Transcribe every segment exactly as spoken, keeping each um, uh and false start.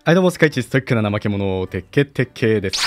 はいどうも、世界一ストイックな怠け者、鉄拳鉄拳です。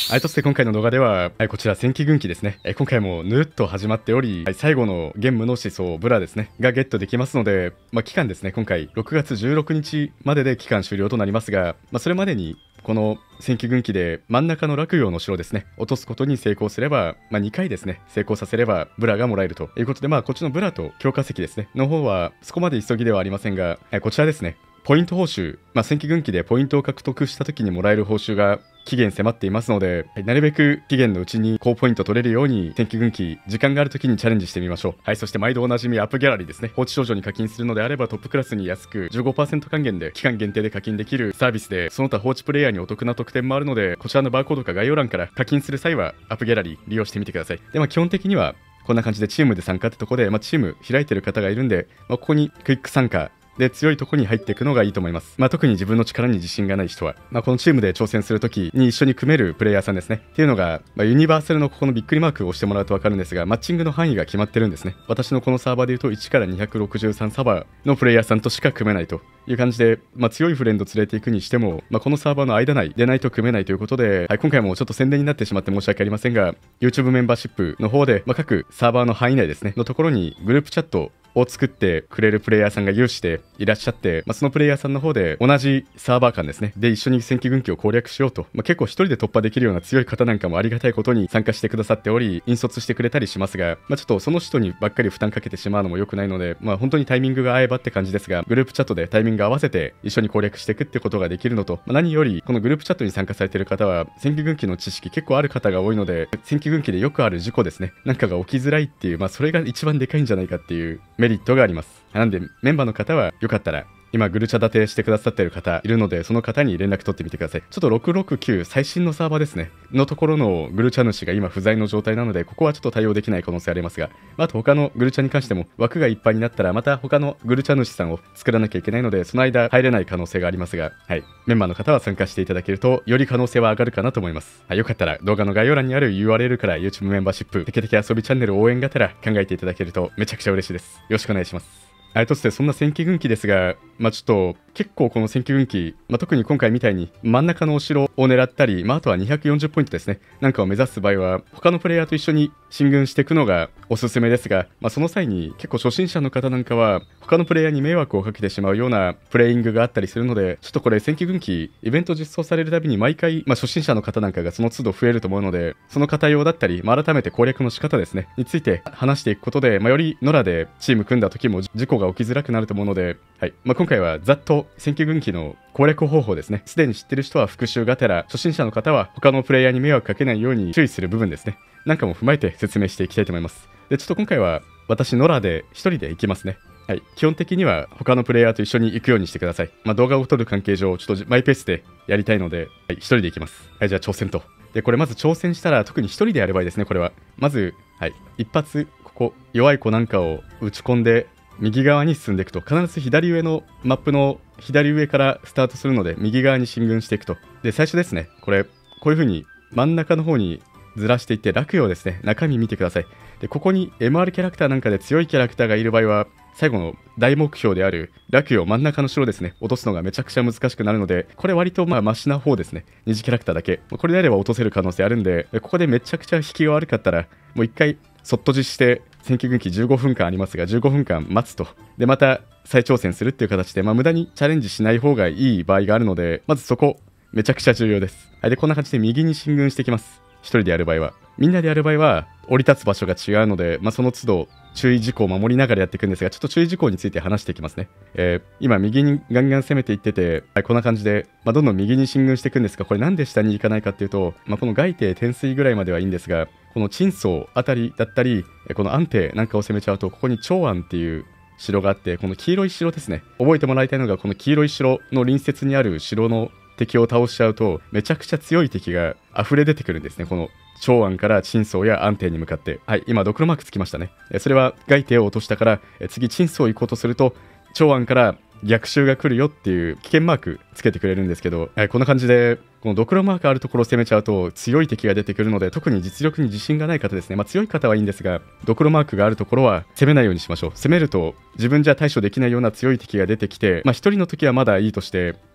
はい、そして今回の動画では、はい、こちら戦記軍記ですね。今回もぬるっと始まっており、はい、最後の玄武の思想、ブラですね、がゲットできますので、まあ、期間ですね、今回ろくがつじゅうろくにちまでで期間終了となりますが、まあ、それまでに、この戦記軍記で真ん中の洛陽の城ですね、落とすことに成功すれば、まあ、にかいですね、成功させればブラがもらえるということで、まあ、こっちのブラと強化石ですね、の方はそこまで急ぎではありませんが、はい、こちらですね、ポイント報酬、まあ、戦記軍記でポイントを獲得した時にもらえる報酬が期限迫っていますので、はい、なるべく期限のうちに高ポイント取れるように戦記軍記、時間がある時にチャレンジしてみましょう。はい、そして毎度おなじみアップギャラリーですね。放置少女に課金するのであればトップクラスに安く じゅうごパーセント 還元で期間限定で課金できるサービスで、その他放置プレイヤーにお得な特典もあるので、こちらのバーコードか概要欄から課金する際はアップギャラリー利用してみてください。で、まあ基本的にはこんな感じでチームで参加ってとこで、まあ、チーム開いてる方がいるんで、まあ、ここにクイック参加で強いところに入っていくのがいいと思います。まあ、特に自分の力に自信がない人は、まあ、このチームで挑戦するときに一緒に組めるプレイヤーさんですね。っていうのが、まあ、ユニバーサルのここのびっくりマークを押してもらうと分かるんですが、マッチングの範囲が決まってるんですね。私のこのサーバーでいうといちからにひゃくろくじゅうさんサーバーのプレイヤーさんとしか組めないという感じで、まあ、強いフレンド連れていくにしても、まあ、このサーバーの間内でないと組めないということで、はい、今回もちょっと宣伝になってしまって申し訳ありませんが、YouTube メンバーシップの方で、まあ、各サーバーの範囲内ですね、のところにグループチャットを作ってくれるプレイヤーさんが有志でいらっしゃって、まあ、そのプレイヤーさんの方で同じサーバー間ですね、で一緒に戦記軍記を攻略しようと、まあ、結構一人で突破できるような強い方なんかもありがたいことに参加してくださっており、引率してくれたりしますが、まあ、ちょっとその人にばっかり負担かけてしまうのも良くないので、まあ、本当にタイミングが合えばって感じですが、グループチャットでタイミング合わせて一緒に攻略していくってことができるのと、まあ、何よりこのグループチャットに参加されている方は戦記軍記の知識結構ある方が多いので、戦記軍記でよくある事故ですね、なんかが起きづらいっていう、まあ、それが一番でかいんじゃないかっていうメリットがあります。なんでメンバーの方はよかったら今グルチャ立てしてくださっている方いるので、その方に連絡取ってみてください。ちょっとろくろくきゅう最新のサーバーですねのところのグルチャ主が今不在の状態なので、ここはちょっと対応できない可能性ありますが、あと他のグルチャに関しても枠がいっぱいになったらまた他のグルチャ主さんを作らなきゃいけないので、その間入れない可能性がありますが、はい、メンバーの方は参加していただけるとより可能性は上がるかなと思います。はい、よかったら動画の概要欄にある ユーアールエル から YouTube メンバーシップテケテケ遊びチャンネル応援がてら考えていただけるとめちゃくちゃ嬉しいです。よろしくお願いします。はい、としてそんな戦記軍記ですが、まあ、ちょっと結構この戦記軍記、まあ、特に今回みたいに真ん中のお城を狙ったり、まあ、あとはにひゃくよんじゅうポイントですねなんかを目指す場合は他のプレイヤーと一緒に進軍していくのがおすすめですが、まあ、その際に結構初心者の方なんかは他のプレイヤーに迷惑をかけてしまうようなプレイングがあったりするので、ちょっとこれ戦記軍記イベント実装されるたびに毎回、まあ、初心者の方なんかがその都度増えると思うので、その方用だったり、まあ、改めて攻略の仕方ですねについて話していくことで、まあ、より野良でチーム組んだ時も事故が起きづらくなると思うので、はい、まあ、今回はざっと戦記軍記の攻略方法ですね、すでに知ってる人は復習がてら、初心者の方は他のプレイヤーに迷惑かけないように注意する部分ですねなんかも踏まえて説明していきたいと思います。で、ちょっと今回は私野良で一人で行きますね。はい、基本的には他のプレイヤーと一緒に行くようにしてください。まあ、動画を撮る関係上ちょっとマイペースでやりたいので、はい、一人で行きます。はい、じゃあ挑戦と。で、これまず挑戦したら特に一人でやる場合ですね、これはまず、はい、一発ここ弱い子なんかを打ち込んで右側に進んでいくと、必ず左上のマップの左上からスタートするので右側に進軍していくと。で、最初ですね、これこういう風に真ん中の方にずらしていって洛陽ですね、中身見てください。で、ここに エムアール キャラクターなんかで強いキャラクターがいる場合は最後の大目標である洛陽真ん中の城ですね落とすのがめちゃくちゃ難しくなるので、これ割とまあマシな方ですね。二次キャラクターだけこれであれば落とせる可能性あるんで、ここでめちゃくちゃ引きが悪かったらもう一回そっと実施して戦記軍記じゅうごふんかんありますがじゅうごふんかん待つと。で、また再挑戦するっていう形で、まあ、無駄にチャレンジしない方がいい場合があるので、まずそこめちゃくちゃ重要です。はい、でこんな感じで右に進軍していきます。一人でやる場合は。みんなでやる場合は降り立つ場所が違うので、まあ、その都度注意事項を守りながらやっていくんですが、ちょっと注意事項について話していきますね。えー、今右にガンガン攻めていってて、はい、こんな感じで、まあ、どんどん右に進軍していくんですが、これなんで下に行かないかっていうと、まあ、この外帝天水ぐらいまではいいんですが、この陳倉あたりだったりこの安定なんかを攻めちゃうと、ここに長安っていう城があって、この黄色い城ですね、覚えてもらいたいのがこの黄色い城の隣接にある城の敵を倒しちゃうとめちゃくちゃ強い敵が溢れ出てくるんですね。この長安から陳倉や安定に向かって、はい、今ドクロマークつきましたね。それは外帝を落としたから、次陳倉行こうとすると長安から逆襲が来るよっていう危険マークつけてくれるんですけど、はい、こんな感じでこのドクロマークあるところを攻めちゃうと強い敵が出てくるので、特に実力に自信がない方ですね、まあ、強い方はいいんですが、ドクロマークがあるところは攻めないようにしましょう。攻めると自分じゃ対処できないような強い敵が出てきて、まあ、ひとりの時はまだいいとして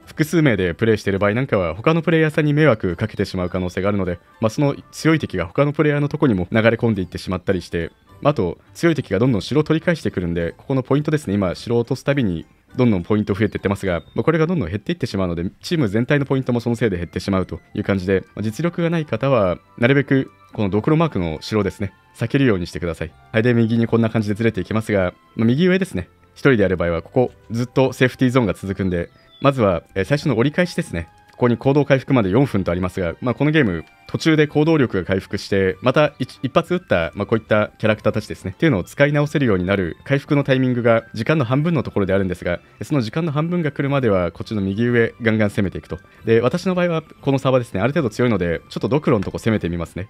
複数名でプレイしている場合なんかは他のプレイヤーさんに迷惑かけてしまう可能性があるので、まあ、その強い敵が他のプレイヤーのとこにも流れ込んでいってしまったりして、あと強い敵がどんどん城を取り返してくるんで、ここのポイントですね、今城を落とすたびにどんどんポイント増えていってますが、まあ、これがどんどん減っていってしまうので、チーム全体のポイントもそのせいで減ってしまうという感じで、まあ、実力がない方はなるべくこのドクロマークの城ですね、避けるようにしてください。はい、で右にこんな感じでずれていきますが、まあ、右上ですね、ひとりでやる場合はここずっとセーフティーゾーンが続くんで、まずは、えー、最初の折り返しですね、ここに行動回復までよんぷんとありますが、まあ、このゲーム途中で行動力が回復してまた 一, 一発撃った、まあ、こういったキャラクターたちですねっていうのを使い直せるようになる回復のタイミングが時間の半分のところであるんですが、その時間の半分が来るまではこっちの右上ガンガン攻めていくと。で私の場合はこのサーバーですね、ある程度強いのでちょっとドクロのとこ攻めてみますね。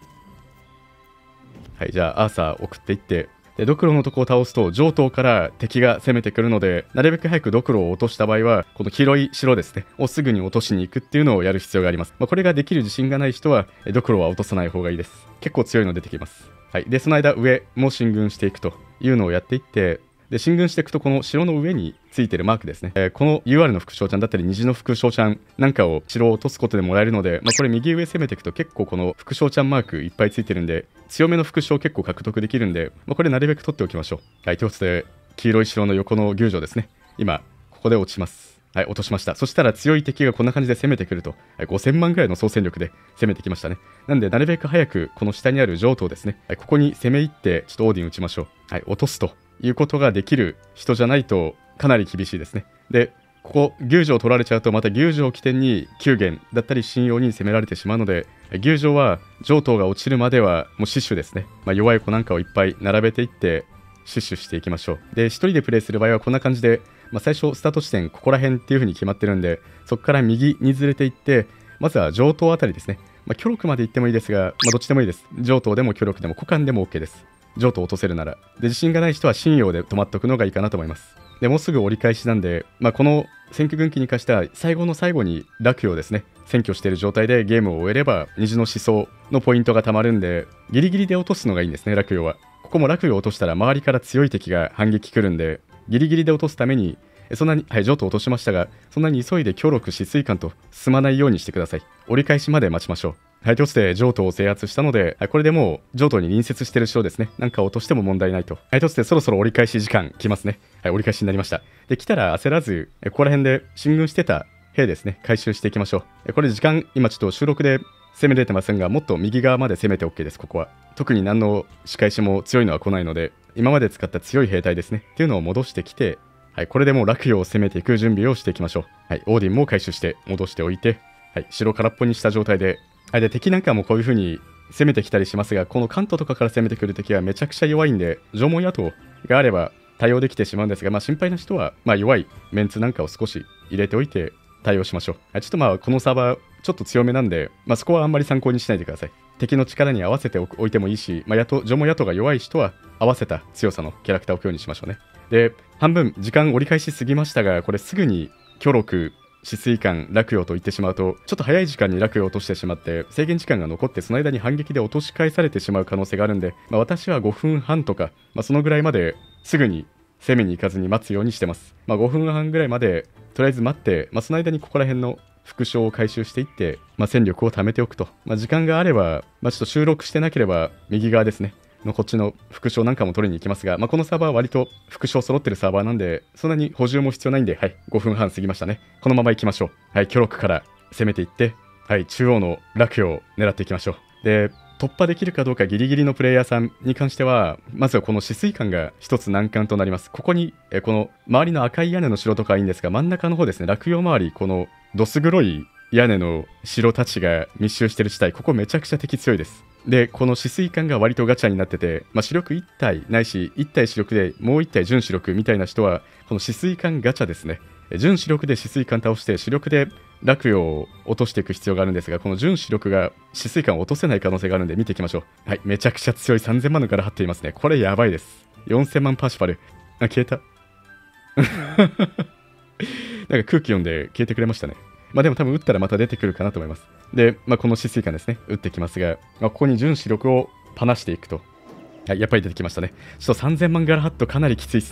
はい、じゃあアーサー送っていって、でドクロのとこを倒すと上等から敵が攻めてくるので、なるべく早くドクロを落とした場合はこの黄色い城ですねをすぐに落としに行くっていうのをやる必要があります。まあ、これができる自信がない人はドクロは落とさない方がいいです。結構強いの出てきます。はい、でその間上も進軍していくというのをやっていって、で進軍していくとこの城の上についてるマークですね、えー、この ユーアール の副将ちゃんだったり虹の副将ちゃんなんかを城を落とすことでもらえるので、まあ、これ右上攻めていくと結構この副将ちゃんマークいっぱいついてるんで強めの副将結構獲得できるんで、まあ、これなるべく取っておきましょう。はい、ということで黄色い城の横の宮城ですね、今ここで落ちます。はい、落としました。そしたら強い敵がこんな感じで攻めてくると、はい、ごせんまんぐらいの総戦力で攻めてきましたね。なんでなるべく早くこの下にある城東ですね、はい、ここに攻め入ってちょっとオーディン打ちましょう。はい、落とすということができる人じゃないとかなり厳しいですね。でここ牛城を取られちゃうとまた牛城を起点に九元だったり信用に攻められてしまうので、牛城は城東が落ちるまではもう死守ですね、まあ、弱い子なんかをいっぱい並べていって死守していきましょう。でひとりでプレイする場合はこんな感じで、まあ、最初スタート地点ここら辺っていう風に決まってるんで、そこから右にずれていってまずは城東あたりですね、まあ、巨力まで行ってもいいですが、まあ、どっちでもいいです。城東でも巨力でも股間でも OK です。城東落とせるなら。で自信がない人は信用で止まっておくのがいいかなと思います。でもうすぐ折り返しなんで、まあ、この選挙軍旗に関しては最後の最後に洛陽をですね占拠している状態でゲームを終えれば虹の思想のポイントがたまるんで、ギリギリで落とすのがいいんですね。洛陽はここも洛陽を落としたら周りから強い敵が反撃来るんで、ギリギリで落とすためにそんなに、はい、城東落としましたが、そんなに急いで強力止水艦と進まないようにしてください。折り返しまで待ちましょう。はい、ということで城東を制圧したので、はい、これでもう城東に隣接している城ですねなんか落としても問題ないと。はい、ということでそろそろ折り返し時間来ますね。はい、折り返しになりました。で来たら焦らずここら辺で進軍してた兵ですね回収していきましょう。これ時間今ちょっと収録で攻めれてませんが、もっと右側まで攻めて OK です。ここは特に何の仕返しも強いのは来ないので、今まで使った強い兵隊ですねっていうのを戻してきて、はい、これでもう洛陽を攻めていく準備をしていきましょう。はい、オーディンも回収して戻しておいて、はい、城空っぽにした状態で、はい、で敵なんかもこういう風に攻めてきたりしますが、この関東とかから攻めてくる敵はめちゃくちゃ弱いんで、縄文野党があれば対応できてしまうんですが、まあ、心配な人は、まあ、弱いメンツなんかを少し入れておいて対応しましょう。はい、ちょっとまあこのサーバーちょっと強めなんで、まあ、そこはあんまり参考にしないでください。敵の力に合わせておいてもいいし、まあ、縄文野党が弱い人は合わせた強さのキャラクターを置くようにしましょうね。で半分時間折り返しすぎましたが、これすぐに巨力止水艦洛陽と言ってしまうとちょっと早い時間に洛陽を落としてしまって制限時間が残って、その間に反撃で落とし返されてしまう可能性があるんで、まあ、私はごふんはんとか、まあ、そのぐらいまですぐに攻めに行かずに待つようにしてます。まあ、ごふんはんぐらいまでとりあえず待って、まあ、その間にここら辺の副将を回収していって、まあ、戦力を貯めておくと、まあ、時間があれば、まあ、ちょっと収録してなければ右側ですねのこっちの副将なんかも取りに行きますが、まあ、このサーバーは割と副将揃ってるサーバーなんでそんなに補充も必要ないんで、はい、ごふんはん過ぎましたね。このまま行きましょう。はい、巨力から攻めていって、はい、中央の洛陽を狙っていきましょう。で突破できるかどうかギリギリのプレイヤーさんに関しては、まずはこの止水艦が一つ難関となります。ここにえこの周りの赤い屋根の城とかはいいんですが、真ん中の方ですね、洛陽周り、このどす黒い屋根の城たちが密集してる地帯、ここめちゃくちゃ敵強いです。でこの止水艦が割とガチャになってて、まあ、主力いち体ないしいち体主力でもういち体準主力みたいな人はこの止水艦ガチャですね、準主力で止水艦倒して主力で洛陽を落としていく必要があるんですが、この準主力が止水艦を落とせない可能性があるんで見ていきましょう。はい、めちゃくちゃ強いさんぜんまんの柄張っていますね。これやばいです。よんせんまんパーシファル。あ、消えたなんか空気読んで消えてくれましたね。まあでも多分打ったらまた出てくるかなと思います。で、まあ、この止水艦ですね、打ってきますが、まあ、ここに準主力を放していくと、はい、やっぱり出てきましたね。ちょっとさんぜんまんガラハットかなりきついですね。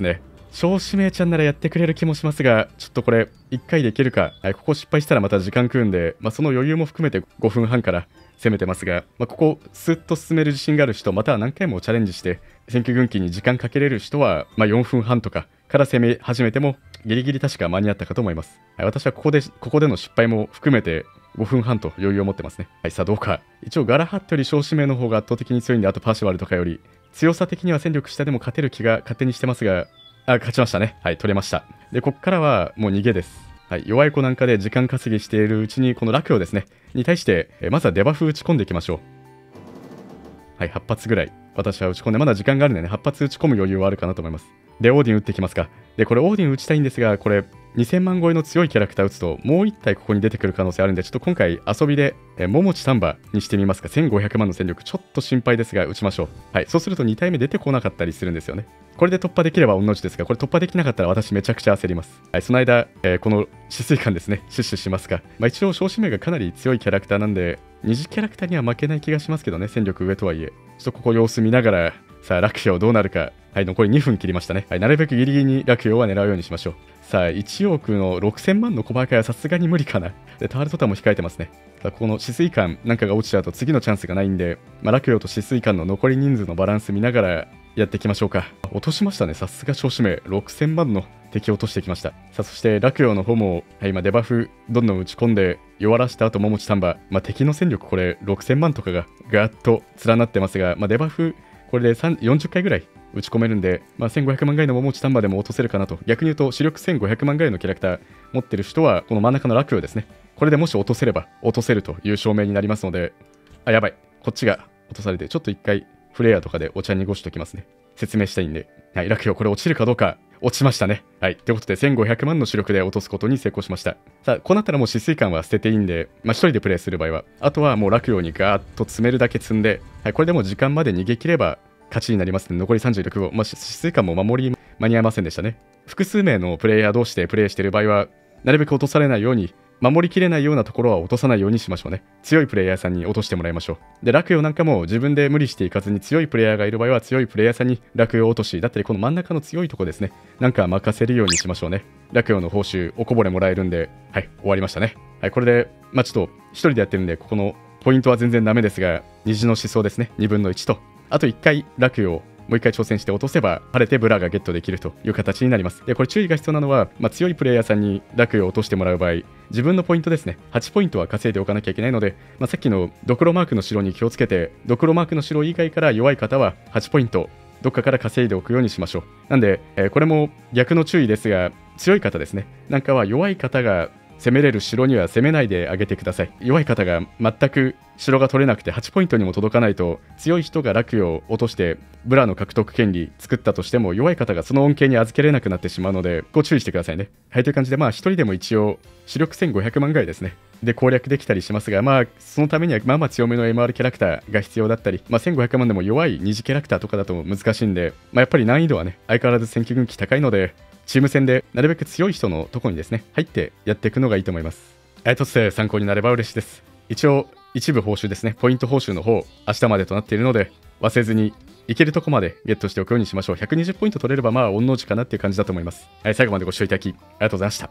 小指名ちゃんならやってくれる気もしますが、ちょっとこれいっかいでいけるか。はい、ここ失敗したらまた時間食うんで、まあ、その余裕も含めてごふんはんから攻めてますが、まあ、ここスッと進める自信がある人、または何回もチャレンジして選挙軍旗に時間かけれる人は、まあ、よんふんはんとかから攻め始めてもギリギリ確か間に合ったかと思います。はい、私はここでここでの失敗も含めてごふんはんと余裕を持ってますね。はい、さあどうか。一応ガラハットより小指名の方が圧倒的に強いんで、あとパーシバルとかより強さ的には戦力下でも勝てる気が勝手にしてますが、あ、勝ちましたね。はい、取れました。で、こっからはもう逃げです。はい、弱い子なんかで時間稼ぎしているうちに、このラクロですね、に対して、えまずはデバフ打ち込んでいきましょう。はい、はち発ぐらい。私は打ち込んで、まだ時間があるんでね、はち発打ち込む余裕はあるかなと思います。で、オーディン打っていきますか。で、これオーディン打ちたいんですが、これ、にせんまん超えの強いキャラクター打つと、もういち体ここに出てくる可能性あるんで、ちょっと今回遊びで、えももちサンバにしてみますか。せんごひゃくまんの戦力、ちょっと心配ですが、打ちましょう。はい、そうするとに体目出てこなかったりするんですよね。これで突破できれば御の字ですが、これ突破できなかったら私めちゃくちゃ焦ります。はい、その間、えー、この止水感ですね、シュッシュしますか。まあ、一応、小指名がかなり強いキャラクターなんで、二次キャラクターには負けない気がしますけどね、戦力上とはいえ。ちょっとここ様子見ながら、さあ、ラクヨどうなるか。はい、残りにふん切りましたね。はい、なるべくギリギリにラクヨは狙うようにしましょう。さあ、いちおくのろくせんまんの小バカはさすがに無理かな。で、タールトタも控えてますね。さあ、ここの止水感なんかが落ちちゃうと次のチャンスがないんで、まあ、ラクヨと止水感の残り人数のバランス見ながらやっていきましょうか。落としましたね。さすが小指名。ろくせんまんの敵を落としてきました。さあ、そしてラクヨの方も、はい、今デバフどんどん打ち込んで弱らした後、ももちタンバ。まあ、敵の戦力これろくせんまんとかがガーッと連なってますが、まあ、デバフこれでよんじゅっかいぐらい打ち込めるんで、まあ、せんごひゃくまんぐらいのももちタンバでも落とせるかなと。逆に言うと、主力せんごひゃくまんぐらいのキャラクター持ってる人は、この真ん中のラクヨですね。これでもし落とせれば、落とせるという証明になりますので、あ、やばい。こっちが落とされて、ちょっと一回、フレアとかでお茶濁しときますね。説明したいんで。はい、ラクヨ、これ落ちるかどうか。落ちましたね。はい。ということで、せんごひゃくまんの主力で落とすことに成功しました。さあ、こうなったらもう止水感は捨てていいんで、まあ、一人でプレイする場合は、あとはもうラクヨにガーッと詰めるだけ積んで、はい、これでもう時間まで逃げ切れば、勝ちになりますね。残りさんじゅうろくご。まあ、止水感も守り間に合いませんでしたね。複数名のプレイヤー同士でプレイしている場合は、なるべく落とされないように、守りきれないようなところは落とさないようにしましょうね。強いプレイヤーさんに落としてもらいましょう。で、ラクヨなんかも自分で無理していかずに強いプレイヤーがいる場合は強いプレイヤーさんにラクヨ落とし、だったりこの真ん中の強いとこですね。なんか任せるようにしましょうね。ラクヨの報酬おこぼれもらえるんで、はい、終わりましたね。はい、これで、まあちょっと一人でやってるんで、ここのポイントは全然ダメですが、虹の思想ですね。にぶんのいちと、あといっかいラクヨをもう一回挑戦して落とせば晴れてブラがゲットできるという形になります。で、これ注意が必要なのは、まあ、強いプレイヤーさんにラクヨを落としてもらう場合、自分のポイントですね、はちポイントは稼いでおかなきゃいけないので、まあ、さっきのドクロマークの城に気をつけて、ドクロマークの城以外から弱い方ははちポイントどっかから稼いでおくようにしましょう。なんで、えー、これも逆の注意ですが、強い方ですね、なんかは弱い方が攻めれる城には攻めないであげてください。弱い方が全く城が取れなくてはちポイントにも届かないと、強い人がラクヨを落としてブラの獲得権利作ったとしても、弱い方がその恩恵に預けれなくなってしまうので、ご注意してくださいね。はい、という感じで、まあ一人でも一応主力せんごひゃくまんぐらいですねで攻略できたりしますが、まあそのためにはまあまあ強めの エムアール キャラクターが必要だったり、まあせんごひゃくまんでも弱い二次キャラクターとかだと難しいんで、まあ、やっぱり難易度はね相変わらず戦記軍旗高いので、チーム戦でなるべく強い人のとこにですね入ってやっていくのがいいと思います。はい、とって参考になれば嬉しいです。一応一部報酬ですね、ポイント報酬の方明日までとなっているので、忘れずにいけるとこまでゲットしておくようにしましょう。ひゃくにじゅうポイント取れればまあ御の字かなっていう感じだと思います。はい、最後までご視聴いただきありがとうございました。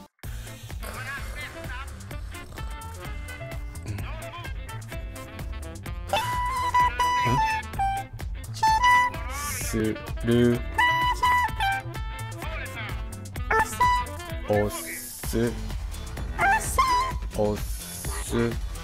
するおすおす